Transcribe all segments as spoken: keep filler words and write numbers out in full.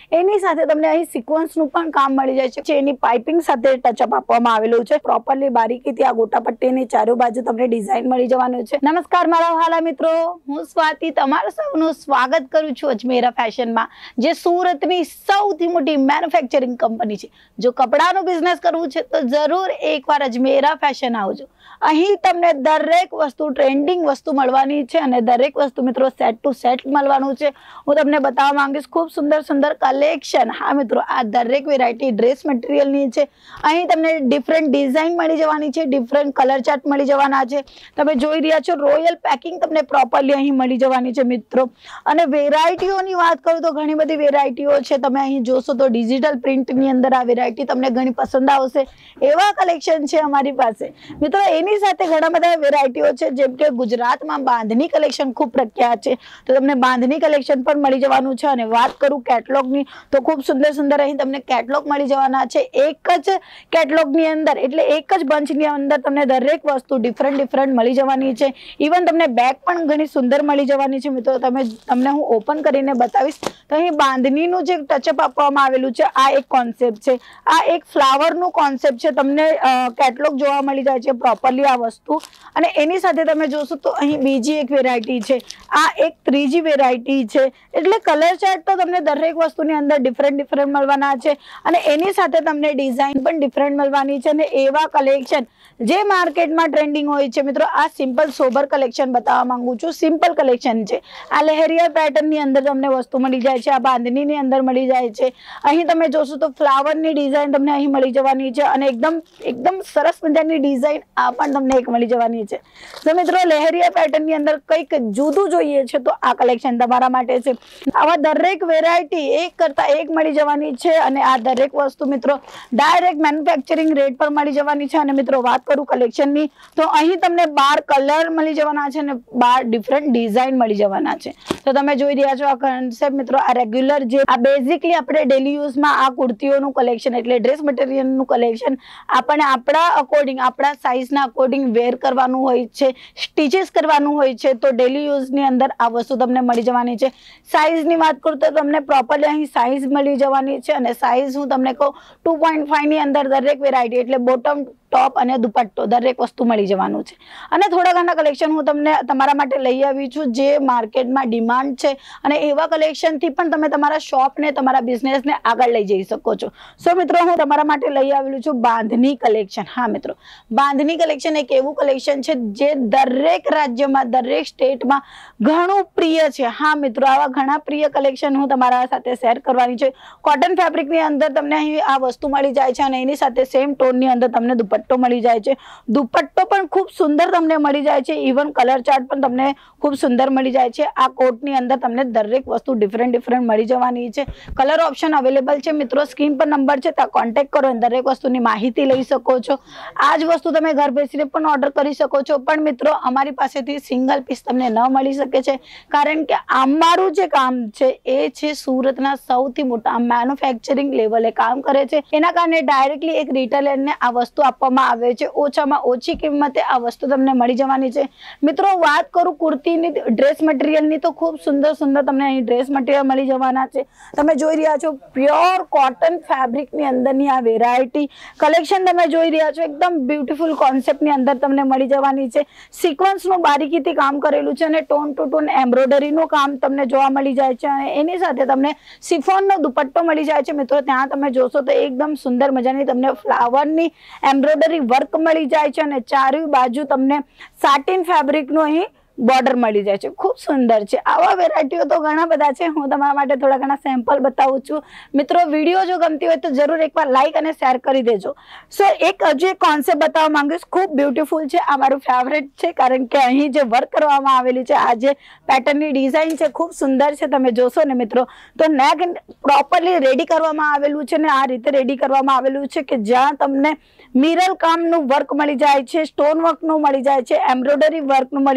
એની સાથે તમને અહીં સિક્વન્સનું પણ કામ મળી જાય છે। એની પાઇપિંગ સાથે ટચઅપ આપવામાં આવેલું છે। પ્રોપરલી બારીકીથી આ ગોટા પટ્ટીની ચારે બાજુ તમને ડિઝાઇન મળી જવાનું છે। નમસ્કાર મારા વહાલા મિત્રો, હું સ્વાતિ તમારું સૌનું સ્વાગત કરું છું અજમેરા ફેશનમાં, જે સુરતની સૌથી મોટી મેન્યુફેક્ચરિંગ કંપની છે। જો કપડાનો બિઝનેસ કરવું છે તો જરૂર એકવાર અજમેરા ફેશન આવજો। અહીં તમને દરેક વસ્તુ ટ્રેન્ડિંગ વસ્તુ મળવાની છે અને દરેક વસ્તુ મિત્રો સેટ ટુ સેટ મળવાનું છે। હું તમને બતાવવા માંગીશ ખૂબ સુંદર સુંદર કલેક્શન। હા મિત્રો, આ દરેક વેરાયટી ડ્રેસ મટીરિયલની છે। અહીં તમને ડિફરન્ટ ડિઝાઇન મળી જવાની છે, ડિફરન્ટ કલર ચાર્ટ મળી જવાના છે। તમે જોઈ રહ્યા છો રોયલ પેકિંગ તમને પ્રોપરલી અહીં મળી જવાની છે મિત્રો। અને વેરાયટીઓની વાત કરું તો ઘણી બધી વેરાયટીઓ છે। તમે અહીં જોશો તો ડિજિટલ પ્રિન્ટની અંદર આ વેરાયટી તમને ઘણી પસંદ આવશે એવા કલેક્શન છે અમારી પાસે મિત્રો। એની સાથે ઘણા બધા વેરાયટીઓ છે, જેમ કે ગુજરાતમાં બાંધણી કલેક્શન ખૂબ પ્રખ્યાત છે, તો તમને બાંધણી કલેક્શન પણ મળી જવાનું છે। અને વાત કરું કેટલોગની તો ખૂબ સુંદર સુંદર અહીં તમને કેટલોગ મળી જવાના છે। એક જ કેટલોગની અંદર એટલે એક જ બંચની અંદર તમને દરેક વસ્તુ ડિફરન્ટ ડિફરન્ટ મળી જવાની છે। ઇવન તમને બેગ પણ ઘણી સુંદર મળી જવાની છે મિત્રો। તમે તમને હું ઓપન કરીને બતાવીશ તો અહીં બાંધણીનું જે ટચઅપ આપવામાં આવેલું છે આ એક કોન્સેપ્ટ છે, આ એક ફ્લાવરનું કોન્સેપ્ટ છે। તમને કેટલોગ જોવા મળી જાય છે પ્રોપરલી આ વસ્તુ। અને એની સાથે તમે જોશો તો અહીં બીજી એક વેરાયટી છે, આ એક ત્રીજી વેરાયટી છે। એટલે કલર ચાર્ટ તો તમને દરેક વસ્તુની અંદર ડિફરન્ટ ડિફરન્ટ મળવાના છે અને એની સાથે તમને ડિઝાઇન પણ ડિફરન્ટ મળવાની છે। અને એવા કલેક્શન જે માર્કેટમાં ટ્રેન્ડિંગ હોય છે મિત્રો, આ સિમ્પલ સોબર કલેક્શન બતાવવા માંગુ છું। સિમ્પલ કલેક્શન છે, આ લહેરિયા પેટર્નની અંદર તમને વસ્તુ મળી જાય છે, આ બાંધણીની અંદર મળી જાય છે। અહીં તમે જોશો તો ફ્લાવરની ડિઝાઇન તમને અહીં મળી જવાની છે અને એકદમ એકદમ સરસ મજાની ડિઝાઇન આ પણ તમને એક મળી જવાની છે। તો મિત્રો લહેરિયા પેટર્નની અંદર કંઈક જુદું જોઈએ છે તો આ કલેક્શન તમારા માટે છે। આવા દરેક વેરાયટી એક કરતા એક મળી જવાની છે અને આ દરેક વસ્તુ મિત્રો ડાયરેક્ટ મેન્યુફેક્ચરિંગ રેટ પર મળી જવાની છે। અને મિત્રો વાત કરું કલેક્શનની તો અહીં તમને બાર કલર મળી જવાના છે અને બાર ડિફરન્ટ ડિઝાઇન મળી જવાના છે। તો તમે જોઈ રહ્યા છો આ કોન્સેપ્ટ મિત્રો, આ રેગ્યુલર જે આ બેઝિકલી આપણે ડેલી યુઝમાં આ કુર્તીઓનું કલેક્શન એટલે ડ્રેસ મટીરિયલનું કલેક્શન આપણે આપણા અકોર્ડિંગ આપણા સાઇઝના અકોર્ડિંગ વેર કરવાનું હોય છે, સ્ટીચીસ કરવાનું હોય છે, તો ડેલી યુઝની અંદર આ વસ્તુ તમને મળી જવાની છે। સાઇઝની વાત કરું તો તમને પ્રોપરલી અહીં સાઇઝ મળી જવાની છે અને સાઇઝ હું તમને કહું ટુ પોઈન્ટ ફાઈવ ની અંદર દરેક વેરાયટી એટલે બોટમ ટોપ અને દુપટ્ટો દરેક વસ્તુ મળી જવાનું છે। અને થોડા ઘણા કલેક્શન હું તમને તમારા માટે લઈ આવી છું જે માર્કેટમાં ડિમાન્ડ છે અને એવા કલેક્શનથી પણ તમે તમારા શોપને તમારા બિઝનેસને આગળ લઈ જઈ શકો છો। સો મિત્રો હું તમારા માટે લઈ આવેલું છું બાંધણી કલેક્શન। હા મિત્રો, બાંધણી કલેક્શન એક એવું કલેક્શન છે જે દરેક રાજ્યમાં દરેક સ્ટેટમાં ઘણું પ્રિય છે। હા મિત્રો, આવા ઘણા પ્રિય કલેક્શન હું તમારા સાથે શેર કરવાની છે। કોટન ફેબ્રિકની અંદર તમને અહીં આ વસ્તુ મળી જાય છે અને એની સાથે સેમ ટોનની અંદર તમને દુપટ્ટો મળી જાય છે। દુપટ્ટો પણ ખૂબ સુંદર તમને મળી જાય છે, ઇવન કલર ચાર્ટ પણ તમને ખૂબ સુંદર મળી જાય છે। આ કોટની અંદર તમને દરેક વસ્તુ ડિફરન્ટ ડિફરન્ટ મળી જવાની છે। કલર ઓપ્શન અવેલેબલ છે મિત્રો, સ્ક્રીન પર નંબર છે ત્યાં કોન્ટેક્ટ કરો અને દરેક વસ્તુની માહિતી લઈ શકો છો। આ જ વસ્તુ તમે ઘર બેસીને પણ ઓર્ડર કરી શકો છો, પણ મિત્રો અમારી પાસેથી સિંગલ પીસ તમને ન મળી શકે છે કારણ કે અમારું જે કામ છે એ છે સુરતના સૌથી મોટા મેન્યુફેક્ચરિંગ લેવલે કામ કરે છે। એના કારણે ડાયરેક્ટલી એક રિટેલરને આ વસ્તુ આપવામાં આવે છે, ઓછામાં ઓછી કિંમતે આ વસ્તુ તમને મળી જવાની છે। મિત્રો વાત કરું કુર્તીની ડ્રેસ મટીરિયલની તો ખૂબ સુંદર સુંદર તમને અહીં ડ્રેસ મટીરિયલ મળી જવાના છે। તમે જોઈ રહ્યા છો પ્યોર કોટન ફેબ્રિકની અંદરની આ વેરાયટી કલેક્શન તમે જોઈ રહ્યા છો, એકદમ બ્યુટીફુલ કોન્સેપ્ટની અંદર તમને મળી જવાની છે। સિક્વન્સનું બારીકીથી કામ કરેલું છે અને ટોન ટુ ટોન એમ્બ્રોઇડરીનું કામ તમને જોવા મળી જાય છે અને એની સાથે તમને સિફોનનો દુપટ્ટો મળી જાય છે મિત્રો। ત્યાં તમે જોશો તો એકદમ સુંદર મજાની તમને ફ્લાવરની એમ્બ્રોઇડરી વર્ક મળી જાય છે અને ચારે બાજુ તમને સાટિન ફેબ્રિકનું અહીં બોર્ડર મળી જાય છે, ખૂબ સુંદર છે। આવા વેરાયટીઓ તો ઘણા બધા છે, હું તમારા માટે થોડા ઘણા સેમ્પલ બતાવું છું મિત્રો। વિડીયો જો ગમતી હોય તો જરૂર એકવાર લાઈક અને શેર કરી દેજો। સો એક હજુ એક કોન્સેપ્ટ બતાવવા માંગીશ, ખૂબ બ્યુટીફુલ છે, આ મારું ફેવરેટ છે કારણ કે અહીં જે વર્ક કરવામાં આવેલી છે, આ જે પેટર્નની ડિઝાઇન છે ખૂબ સુંદર છે। તમે જોશો ને મિત્રો તો નેક પ્રોપરલી રેડી કરવામાં આવેલું છે ને આ રીતે રેડી કરવામાં આવેલું છે કે જ્યાં તમને મિરર કામનું વર્ક મળી જાય છે, સ્ટોન વર્કનું મળી જાય છે, એમ્બ્રોઇડરી વર્કનું મળી જાય છે।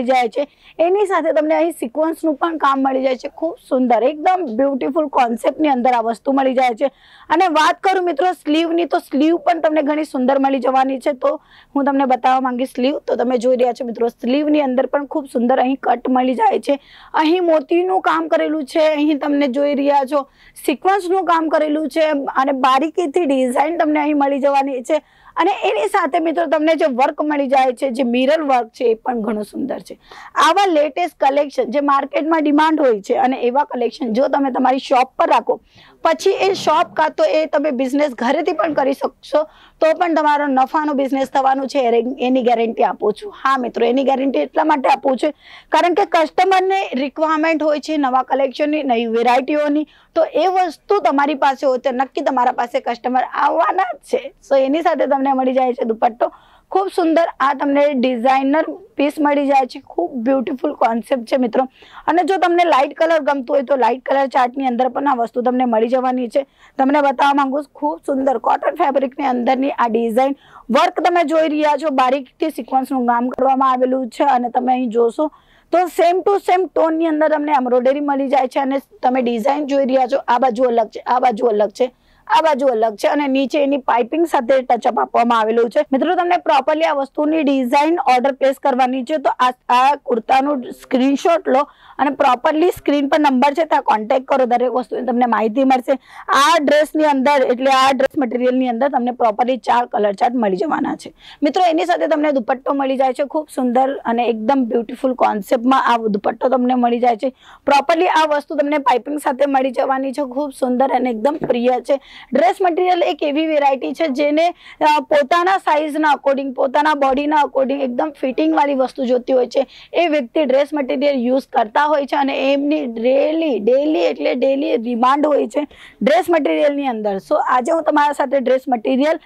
છે, એની સાથે તમને અહીં સિક્વન્સનું પણ કામ મળી જાય છે, ખૂબ સુંદર એકદમ બ્યુટીફુલ કોન્સેપ્ટની અંદર આ વસ્તુ મળી જાય છે। અને વાત કરું મિત્રો સ્લીવની, તો સ્લીવ પણ તમને ઘણી સુંદર મળી જવાની છે। તો હું તમને બતાવવા માંગી સ્લીવ, તો તમે જોઈ રહ્યા છો મિત્રો સ્લીવની અંદર પણ ખૂબ સુંદર અહીં કટ મળી જાય છે। અહીં મોતીનું કામ કરેલું છે, અહીં તમને જોઈ રહ્યા છો સિક્વન્સનું કામ કરેલું છે અને બારીકીથી ડિઝાઇન તમને અહીં મળી જવાની છે। અને એની સાથે મિત્રો તમને જે વર્ક મળી જાય છે, જે મિરર વર્ક છે, એ પણ ઘણું સુંદર છે। આવા લેટેસ્ટ કલેક્શન જે માર્કેટમાં ડિમાન્ડ હોય છે અને એવા કલેક્શન જો તમે તમારી શોપ પર રાખો, પછી એ શોપ કાં તો એ તમે બિઝનેસ ઘરેથી પણ કરી શકશો, તો પણ તમારો નફાનો બિઝનેસ થવાનું છે, એની ગેરંટી આપું છું। હા મિત્રો, એની ગેરંટી એટલા માટે આપું છું કારણ કે કસ્ટમરને રિક્વાયરમેન્ટ હોય છે નવા કલેક્શનની, નવી વેરાયટીઓની, તો એ વસ્તુ તમારી પાસે હોય તો નક્કી તમારા પાસે કસ્ટમર આવવાના જ છે। સો એની સાથે તમને મળી જાય છે દુપટ્ટો, ખૂબ સુંદર આ તમને ડિઝાઇનર પીસ મળી જાય છે, ખૂબ બ્યુટીફુલ કોન્સેપ્ટ છે મિત્રો। અને જો તમને લાઇટ કલર ગમતું હોય તો લાઇટ કલર ચાર્ટની અંદર પણ આ વસ્તુ તમને મળી જવાની છે। તમને બતાવવા માંગુ છું ખૂબ સુંદર કોટન ફેબ્રિકની અંદરની આ ડિઝાઇન વર્ક તમે જોઈ રહ્યા છો, બારીકથી સિક્વન્સનું કામ કરવામાં આવેલું છે અને તમે અહીં જોશો તો સેમ ટુ સેમ ટોનની અંદર તમને એમ્બ્રોઇડરી મળી જાય છે અને તમે ડિઝાઇન જોઈ રહ્યા છો, આ બાજુ અલગ છે, આ બાજુ અલગ છે, આ બાજુ અલગ છે અને નીચે એની પાઇપિંગ સાથે ટચઅપ આપવામાં આવેલું છે। મિત્રો તમને પ્રોપરલી આ વસ્તુની ડિઝાઇન ઓર્ડર પ્લેસ કરવાની છે, તો આ આ કુર્તાનું સ્ક્રીનશોટ લો અને પ્રોપરલી સ્ક્રીન પર નંબર છે ત્યાં કોન્ટેક્ટ કરો, દરેક વસ્તુની તમને માહિતી મળશે। આ ડ્રેસની અંદર એટલે આ ડ્રેસ મટીરિયલની અંદર તમને પ્રોપરલી ચાર કલર ચાર્ટ મળી જવાના છે મિત્રો। એની સાથે તમને દુપટ્ટો મળી જાય છે, ખૂબ સુંદર અને એકદમ બ્યુટીફુલ કોન્સેપ્ટમાં આ દુપટ્ટો તમને મળી જાય છે। પ્રોપરલી આ વસ્તુ તમને પાઇપિંગ સાથે મળી જવાની છે, ખૂબ સુંદર અને એકદમ પ્રિય છે। ડ્રેસ મટીરિયલ એક એવી વેરાયટી છે જેને પોતાના સાઇઝના અકોર્ડિંગ, પોતાના બોડીના અકોર્ડિંગ એકદમ ફિટિંગ વાળી વસ્તુ જોતી હોય છે, એ વ્યક્તિ ડ્રેસ મટીરિયલ યુઝ કરતા હોય છે અને એમની ડેલી ડેલી એટલે ડેલી ડિમાન્ડ હોય છે ડ્રેસ મટીરિયલની અંદર। સો આજે હું તમારા સાથે ડ્રેસ મટીરિયલ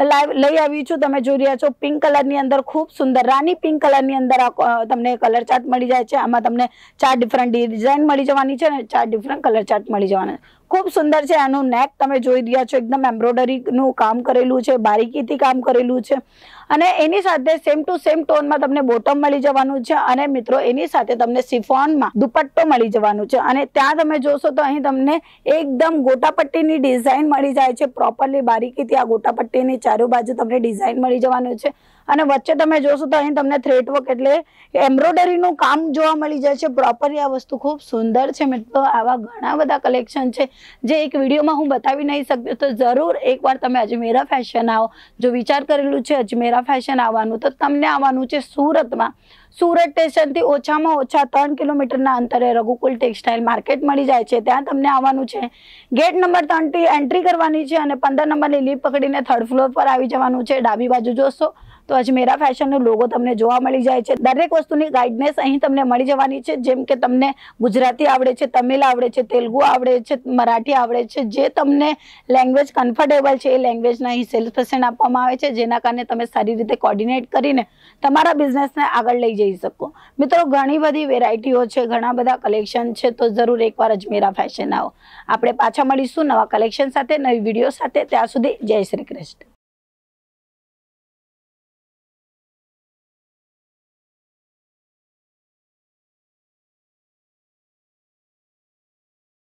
લઈ આવી છું, તમે જોઈ રહ્યા છો પિંક કલરની અંદર ખૂબ સુંદર રાની પિંક કલરની અંદર તમને કલર ચાર્ટ મળી જાય છે। આમાં તમને ચાર ડિફરન્ટ ડિઝાઇન મળી જવાની છે અને ચાર ડિફરન્ટ કલર ચાર્ટ મળી જવાના, ખૂબ સુંદર છે। આનું નેક તમે જોઈ રહ્યા છો એકદમ એમ્બ્રોઇડરીનું કામ કરેલું છે, બારીકીથી કામ કરેલું છે અને એની સાથે સેમ ટુ સેમ ટોનમાં તમને બોટમ મળી જવાનું છે અને મિત્રો એની સાથે તમને સિફોનમાં દુપટ્ટો મળી જવાનું છે અને ત્યાં તમે જોશો તો અહીં તમને એકદમ ગોટાપટ્ટીની ડિઝાઇન મળી જાય છે, પ્રોપરલી બારીકીથી આ ગોટાપટ્ટીની ચારો બાજુ તમને ડિઝાઇન મળી જવાનું છે અને વચ્ચે તમે જોશો તો અહીં તમને થ્રેડ વર્ક એટલે એમ્બ્રોઇડરીનું કામ જોવા મળી જાય છે। પ્રોપરલી આ વસ્તુ ખૂબ સુંદર છે મિત્રો। આવા ઘણા બધા કલેક્શન છે જે એક વિડીયોમાં હું બતાવી નહીં શકતી, તો જરૂર એકવાર તમે અજમેરા ફેશન આવો, જો વિચાર કરેલું છે અજમેરા ફેશન આવવાનું તો તમને આવવાનું છે સુરતમાં। સુરત સ્ટેશનથી ઓછામાં ઓછા ત્રણ કિલોમીટરના અંતરે રઘુકુલ ટેક્સટાઇલ માર્કેટ મળી જાય છે, ત્યાં તમને આવવાનું છે। ગેટ નંબર ત્રણથી એન્ટ્રી કરવાની છે અને પંદર નંબરની લીફ પકડીને થર્ડ ફ્લોર પર આવી જવાનું છે। ડાબી બાજુ જોશો તો અજમેરા ફેશનનો લોગો તમને જોવા મળી જાય છે। દરેક વસ્તુની ગાઈડનેસ અહીં તમને મળી જવાની છે, જેમ કે તમને ગુજરાતી આવડે છે, તમિલ આવડે છે, તેલુગુ આવડે છે, મરાઠી આવડે છે, જે તમને લેંગ્વેજ કમ્ફર્ટેબલ છે એ લેંગ્વેજના અહીં સેલ્સ પર્સન આપવામાં આવે છે, જેના કારણે તમે સારી રીતે કોર્ડિનેટ કરીને તમારા બિઝનેસને આગળ લઈ જઈ શકો। મિત્રો ઘણી બધી વેરાયટીઓ છે, ઘણા બધા કલેક્શન છે, તો જરૂર એકવાર અજમેરા ફેશન આવો। આપણે પાછા મળીશું નવા કલેક્શન સાથે, નવી વિડીયો સાથે, ત્યાં સુધી જય શ્રી કૃષ્ણ।